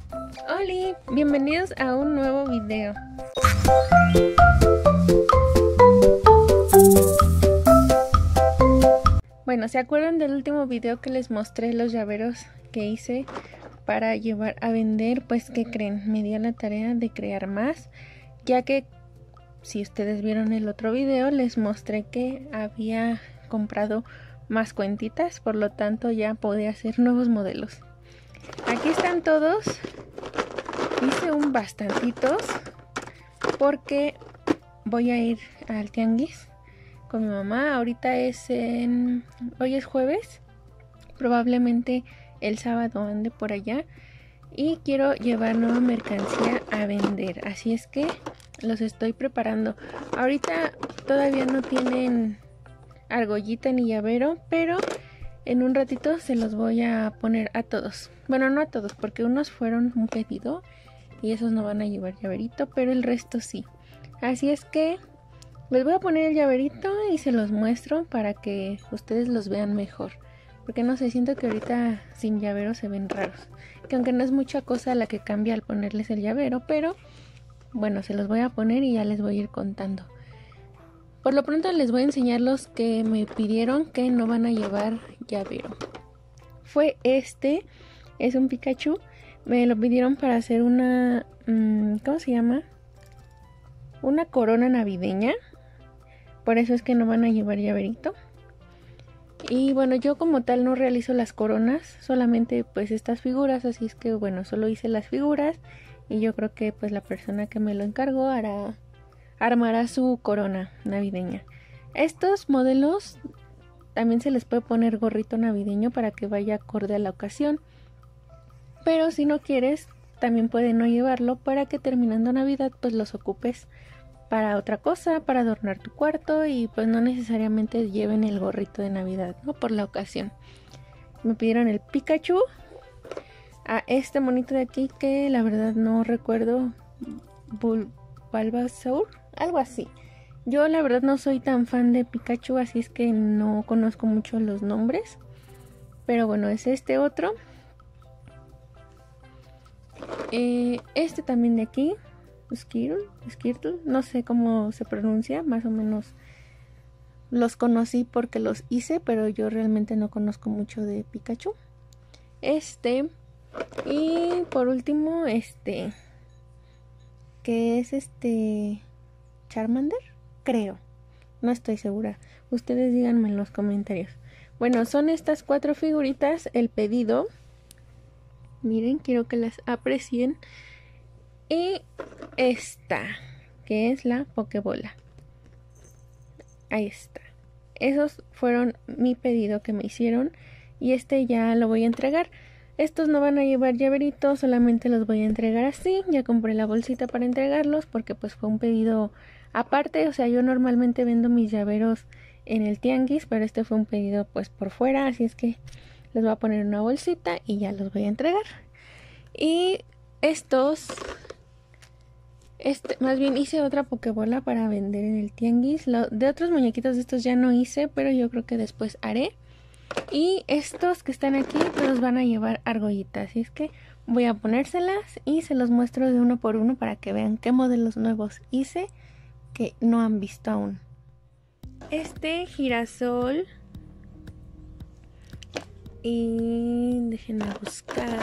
Hola, bienvenidos a un nuevo video. Bueno, ¿se acuerdan del último video que les mostré los llaveros que hice para llevar a vender? Pues, ¿qué creen? Me di la tarea de crear más, ya que si ustedes vieron el otro video les mostré que había comprado más cuentitas, por lo tanto ya podía hacer nuevos modelos. Aquí están todos. Hice un bastantitos porque voy a ir al tianguis con mi mamá. Ahorita hoy es jueves, probablemente el sábado ande por allá y quiero llevar nueva mercancía a vender, así es que los estoy preparando. Ahorita todavía no tienen argollita ni llavero, pero en un ratito se los voy a poner a todos. Bueno, no a todos, porque unos fueron un pedido y esos no van a llevar llaverito, pero el resto sí. Así es que les voy a poner el llaverito y se los muestro para que ustedes los vean mejor. Porque no sé, siento que ahorita sin llavero se ven raros. Que aunque no es mucha cosa la que cambia al ponerles el llavero, pero bueno, se los voy a poner y ya les voy a ir contando. Por lo pronto les voy a enseñar los que me pidieron que no van a llevar llavero. Fue este, es un Pikachu. Me lo pidieron para hacer una, ¿cómo se llama? Una corona navideña. Por eso es que no van a llevar llaverito. Y bueno, yo como tal no realizo las coronas, solamente pues estas figuras. Así es que bueno, solo hice las figuras. Y yo creo que pues la persona que me lo encargó armará su corona navideña. Estos modelos también se les puede poner gorrito navideño para que vaya acorde a la ocasión. Pero si no quieres, también pueden no llevarlo para que terminando Navidad pues los ocupes para otra cosa, para adornar tu cuarto y pues no necesariamente lleven el gorrito de Navidad, ¿no? Por la ocasión. Me pidieron el Pikachu, a este monito de aquí que la verdad no recuerdo, Bulbasaur, algo así. Yo la verdad no soy tan fan de Pikachu, así es que no conozco mucho los nombres. Pero bueno, es este otro. Este también de aquí, Skirtle, no sé cómo se pronuncia, más o menos los conocí porque los hice, pero yo realmente no conozco mucho de Pikachu. Y por último que es Charmander, creo, no estoy segura, ustedes díganme en los comentarios. Bueno, son estas 4 figuritas el pedido. Miren, quiero que las aprecien. Y esta, que es la Pokébola. Ahí está. Esos fueron mi pedido que me hicieron. Y ya lo voy a entregar. Estos no van a llevar llaveritos, solamente los voy a entregar así. Ya compré la bolsita para entregarlos porque pues fue un pedido aparte. O sea, yo normalmente vendo mis llaveros en el tianguis, pero este fue un pedido pues por fuera. Así es que les voy a poner una bolsita y ya los voy a entregar. Y estos... más bien hice otra Pokébola para vender en el tianguis. De otros muñequitos de estos ya no hice, pero yo creo que después haré. Y estos que están aquí los van a llevar argollitas. Así es que voy a ponérselas y se los muestro de uno por uno para que vean qué modelos nuevos hice que no han visto aún. Este girasol. Y déjenme buscar.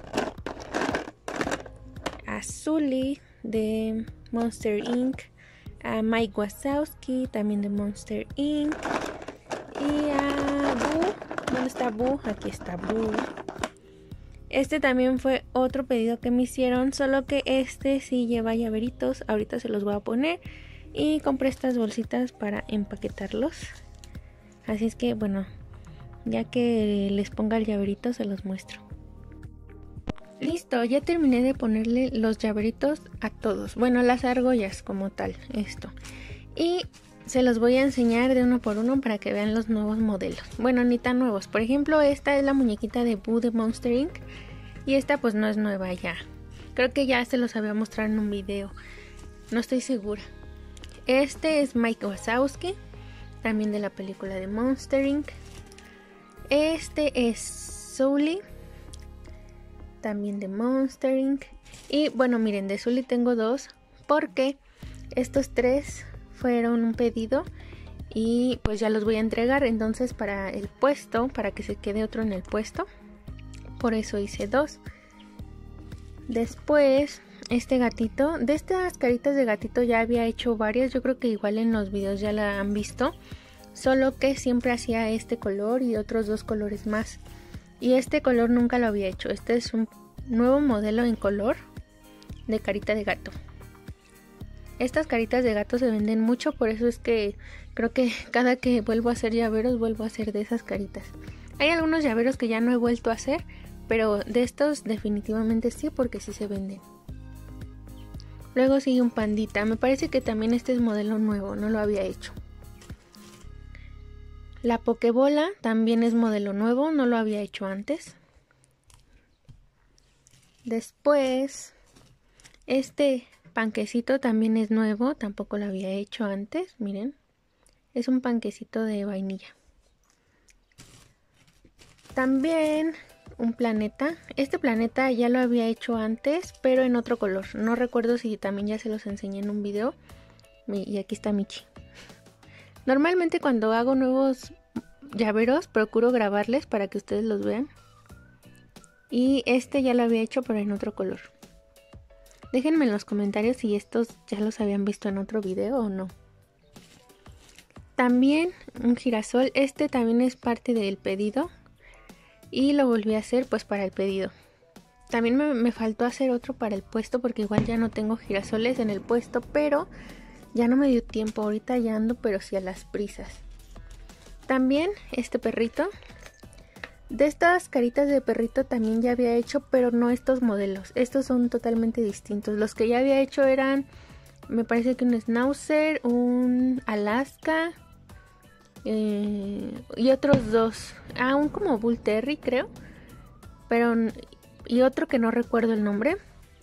Azuli de Monster Inc. A Mike Wazowski también de Monster Inc. Y a Boo. ¿Dónde está Boo? Aquí está Boo. Este también fue otro pedido que me hicieron, solo que sí lleva llaveritos. Ahorita se los voy a poner. Y compré estas bolsitas para empaquetarlos. Así es que bueno, ya que les ponga el llaverito se los muestro. Listo, ya terminé de ponerle los llaveritos a todos. Bueno, las argollas como tal, esto. Y se los voy a enseñar de uno por uno para que vean los nuevos modelos. Bueno, ni tan nuevos. Por ejemplo, esta es la muñequita de Boo de Monster Inc. Y esta pues no es nueva ya. Creo que ya se los había mostrado en un video. No estoy segura. Este es Mike Wazowski, también de la película de Monster Inc. Este es Sully también de Monster Inc. Y bueno, miren, de Zully tengo 2 porque estos 3 fueron un pedido y pues ya los voy a entregar. Entonces para el puesto, para que se quede otro en el puesto, por eso hice 2. Después este gatito, de estas caritas de gatito ya había hecho varias, yo creo que igual en los videos ya la han visto, solo que siempre hacía este color y otros 2 colores más. Y este color nunca lo había hecho. Este es un nuevo modelo en color de carita de gato. Estas caritas de gato se venden mucho, por eso es que creo que cada que vuelvo a hacer llaveros vuelvo a hacer de esas caritas. Hay algunos llaveros que ya no he vuelto a hacer, pero de estos definitivamente sí, porque sí se venden. Luego sigue un pandita. Me parece que también este es modelo nuevo, no lo había hecho. La Pokébola también es modelo nuevo, no lo había hecho antes. Después, este panquecito también es nuevo, tampoco lo había hecho antes, miren. Es un panquecito de vainilla. También un planeta. Este planeta ya lo había hecho antes, pero en otro color. No recuerdo si también ya se los enseñé en un video. Y aquí está Michi. Normalmente cuando hago nuevos llaveros procuro grabarles para que ustedes los vean. Y este ya lo había hecho pero en otro color. Déjenme en los comentarios si estos ya los habían visto en otro video o no. También un girasol. Este también es parte del pedido. Y lo volví a hacer pues para el pedido. También me faltó hacer otro para el puesto porque igual ya no tengo girasoles en el puesto, pero ya no me dio tiempo, ahorita ya ando pero sí a las prisas. También este perrito. De estas caritas de perrito también ya había hecho, pero no estos modelos. Estos son totalmente distintos. Los que ya había hecho eran, me parece que un Schnauzer, un Alaska y otros 2. Un como Bull Terry creo. Pero y otro que no recuerdo el nombre.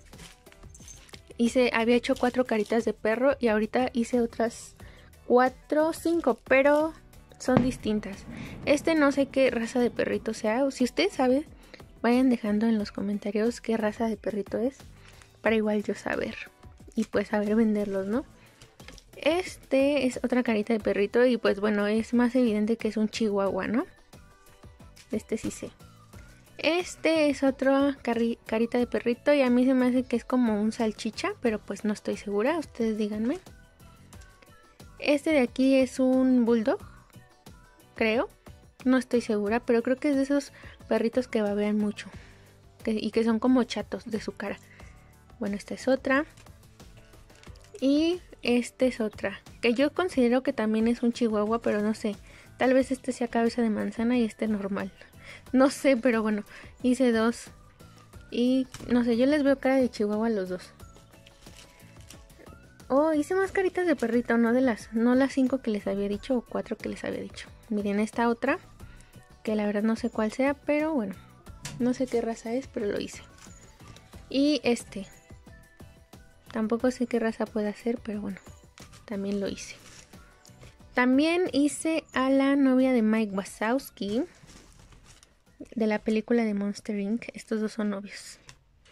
Había hecho 4 caritas de perro y ahorita hice otras 4 o 5, pero son distintas. Este no sé qué raza de perrito sea, o si ustedes saben, vayan dejando en los comentarios qué raza de perrito es, para igual yo saber y pues saber venderlos, ¿no? Este es otra carita de perrito y pues bueno, es más evidente que es un chihuahua, ¿no? Este sí sé. Este es otra carita de perrito y a mí se me hace que es como un salchicha, pero pues no estoy segura, ustedes díganme. Este de aquí es un bulldog, creo, no estoy segura, pero creo que es de esos perritos que babean mucho y que son como chatos de su cara. Bueno, esta es otra y esta es otra, que yo considero que también es un chihuahua, pero no sé, tal vez este sea cabeza de manzana y este normal. No sé, pero bueno, hice 2. Y no sé, yo les veo cara de chihuahua a los 2. Oh, hice más caritas de perrito, no las 5 que les había dicho o 4 que les había dicho. Miren esta otra, que la verdad no sé cuál sea, pero bueno, no sé qué raza es, pero lo hice. Y este, tampoco sé qué raza puede ser, pero bueno, también lo hice. También hice a la novia de Mike Wazowski, de la película de Monster Inc. Estos 2 son novios.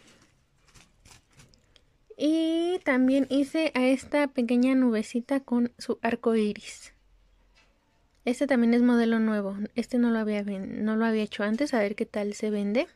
Y también hice a esta pequeña nubecita con su arco iris. Este también es modelo nuevo. Este no lo había hecho antes. A ver qué tal se vende.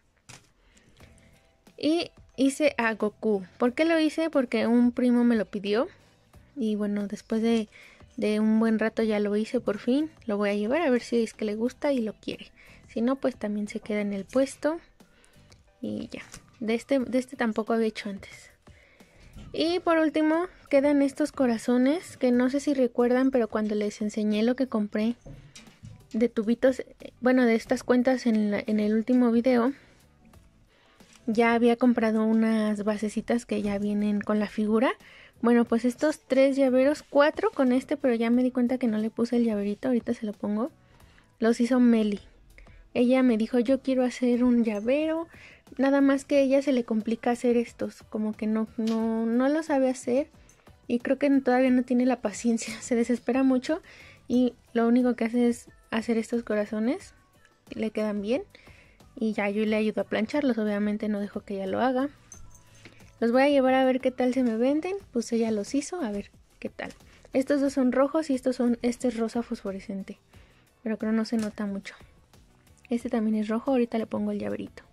Y hice a Goku. ¿Por qué lo hice? Porque un primo me lo pidió. Y bueno, después de un buen rato ya lo hice por fin. Lo voy a llevar a ver si es que le gusta y lo quiere. Si no, pues también se queda en el puesto. Y ya. De este tampoco había hecho antes. Y por último, quedan estos corazones. Que no sé si recuerdan, pero cuando les enseñé lo que compré de tubitos, bueno, de estas cuentas en el último video, ya había comprado unas basecitas que ya vienen con la figura. Bueno, pues estos 3 llaveros, 4 con este, pero ya me di cuenta que no le puse el llaverito. Ahorita se lo pongo. Los hizo Meli. Ella me dijo, yo quiero hacer un llavero, nada más que a ella se le complica hacer estos, como que no lo sabe hacer y creo que todavía no tiene la paciencia, se desespera mucho y lo único que hace es hacer estos corazones, le quedan bien y ya yo le ayudo a plancharlos, obviamente no dejo que ella lo haga. Los voy a llevar a ver qué tal se me venden, pues ella los hizo, a ver qué tal. Estos dos son rojos y este es rosa fosforescente, pero creo no se nota mucho. Este también es rojo, ahorita le pongo el llaverito.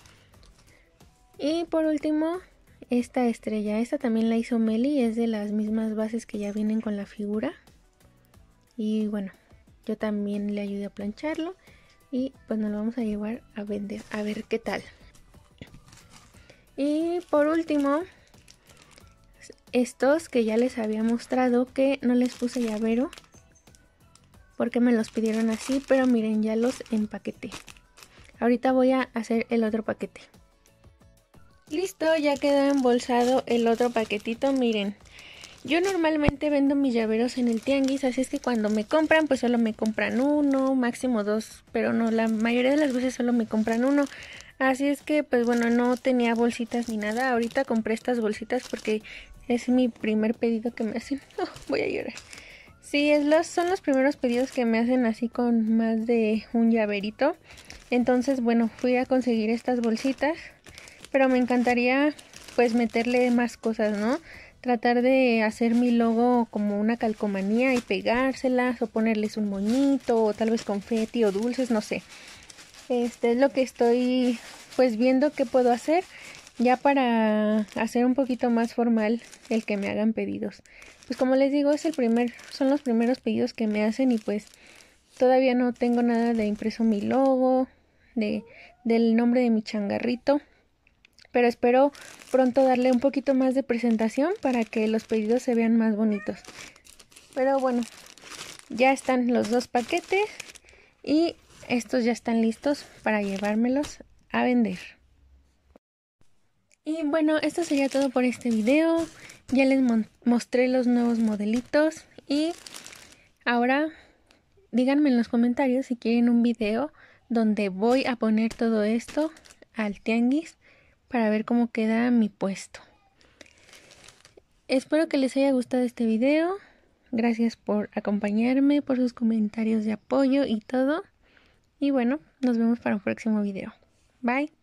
Y por último, esta estrella, esta también la hizo Meli, es de las mismas bases que ya vienen con la figura. Y bueno, yo también le ayudé a plancharlo y pues nos lo vamos a llevar a vender, a ver qué tal. Y por último, estos que ya les había mostrado que no les puse llavero porque me los pidieron así, pero miren, ya los empaqueté. Ahorita voy a hacer el otro paquete. Listo, ya quedó embolsado el otro paquetito, miren. Yo normalmente vendo mis llaveros en el tianguis, así es que cuando me compran, pues solo me compran uno, máximo dos, pero no, la mayoría de las veces solo me compran uno. Así es que, pues bueno, no tenía bolsitas ni nada. Ahorita compré estas bolsitas porque es mi primer pedido que me hacen. Oh, voy a llorar. Sí, son los primeros pedidos que me hacen así con más de un llaverito. Entonces, bueno, fui a conseguir estas bolsitas, pero me encantaría pues meterle más cosas, ¿no? Tratar de hacer mi logo como una calcomanía y pegárselas o ponerles un moñito o tal vez confeti o dulces, no sé. Es lo que estoy pues viendo qué puedo hacer ya para hacer un poquito más formal el que me hagan pedidos. Pues como les digo, son los primeros pedidos que me hacen y pues todavía no tengo nada de impreso mi logo, del nombre de mi changarrito. Pero espero pronto darle un poquito más de presentación para que los pedidos se vean más bonitos. Pero bueno, ya están los dos paquetes y estos ya están listos para llevármelos a vender. Y bueno, esto sería todo por este video. Ya les mostré los nuevos modelitos y ahora díganme en los comentarios si quieren un video donde voy a poner todo esto al tianguis para ver cómo queda mi puesto. Espero que les haya gustado este video. Gracias por acompañarme, por sus comentarios de apoyo y todo. Y bueno, nos vemos para un próximo video. Bye.